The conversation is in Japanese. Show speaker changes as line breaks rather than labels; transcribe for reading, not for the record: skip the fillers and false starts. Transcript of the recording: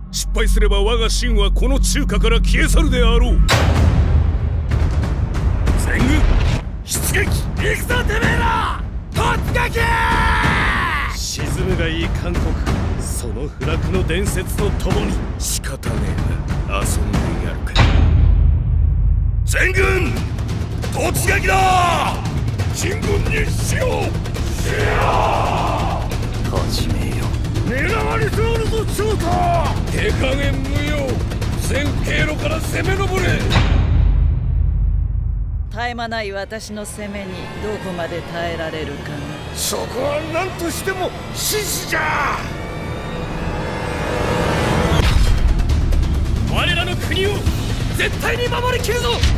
失敗すれば我が秦はこの中華から消え去るであろう。全軍出撃。行くぞてめえら、突撃。沈むがいい韓国、その不落の伝説とともに。仕方ねえな、遊んでやるか。全軍突撃だ。秦軍に死を始めよ。狙われておるぞ長太。手加減無用。全経路から攻め上れ。
絶え間ない私の攻めにどこまで耐えられるかな。
そこは何としても獅子じゃ。我らの国を絶対に守りきるぞ。